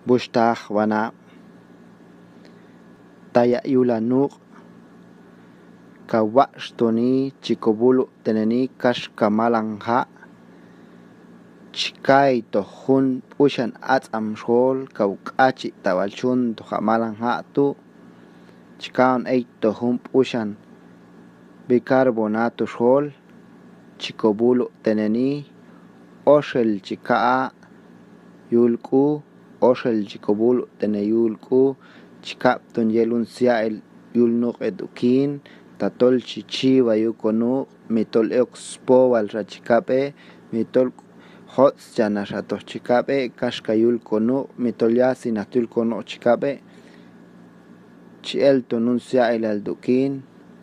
Bushtah wana taya yulanuk kawaxtoni chikobulu teneni kash kamalanja chikay tohun pushan atzam shol kawkachi tawalchun tojamalanja tu chikawn ay tohun pushan bicarbonato shol chikobulu teneni oshel chikaa yulku oshel chikobulu tene yulku chikap ton yelun siael yulnuk edukin tatol chichiwa yukonu mitol expowal rachikape mitol hots jana rato chikape kashkayul kono mitol yasin atul kono chikape chiel tonun siael aldukin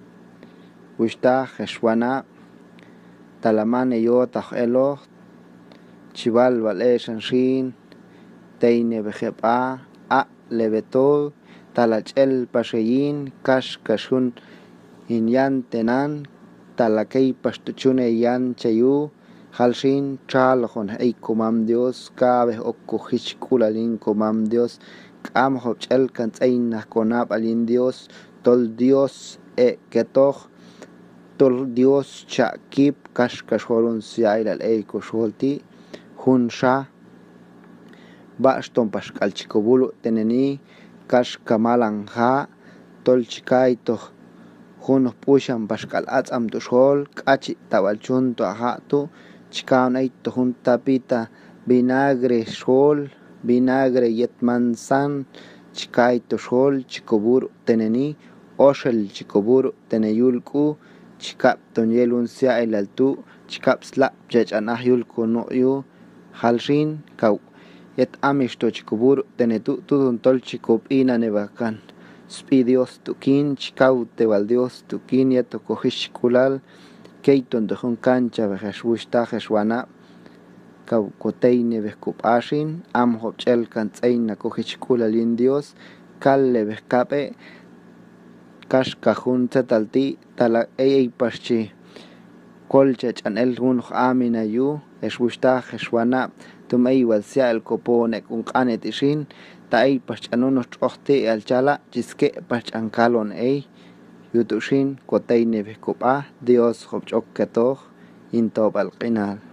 Wishta Jeshwana Talamane Yotah Elo Chival Vale Shanshin Teine Vejepa A Lebeto Talachel Pasheyin Kash Kashun Inyan Tenan Talakei Pastuchune Yan Chayu Halshin Chalhon Ei Comam Dios Cabe Okuhich Kulalin Comam Dios Kam Hochel Kanzaina Konab Alin Dios Tol Dios Ketoch Tol Dios Chakip Kashkashorun Siail al Eiko Sholti Hunsha Baston Pascal Chikobulu Teneni Kashkamalanja Tol Chikaito Hun Pushan Pascal Atzam to Shol Kachi Tawalchun to Ahatu Chikaun Eito Hun Tapita Vinagre Shol Vinagre Yetman San Chikaito Shol Chikoburu Teneni Oshel Chikoburu Teneyulku Chikap tonyelun siael altu chikap slap jechanah yulku no'yu halshin kaw yet amishto chikubur tenetu tudun tol chikop ina nebakan spi Dios tukin chikaw tewal Dios tukin yeto kohish kulal keiton dejun cancha vejesh wushta jeshwana kaw koteine vejkup ashin am hopchel kantzeina kohish kulal in Dios kalle vejkape Kashkajun Tetalti Tala Ei Paschi Kolchech an el Hun Amina Yu Eswushta Jeshwana Tumei Walsia el Copone con Canet Ishin Tai Pachanunos Trochte al Chala Chiske Pachankalon Ei Yutushin Koteine Vekupa Dios Hopchok Ketoch Intobal Qinal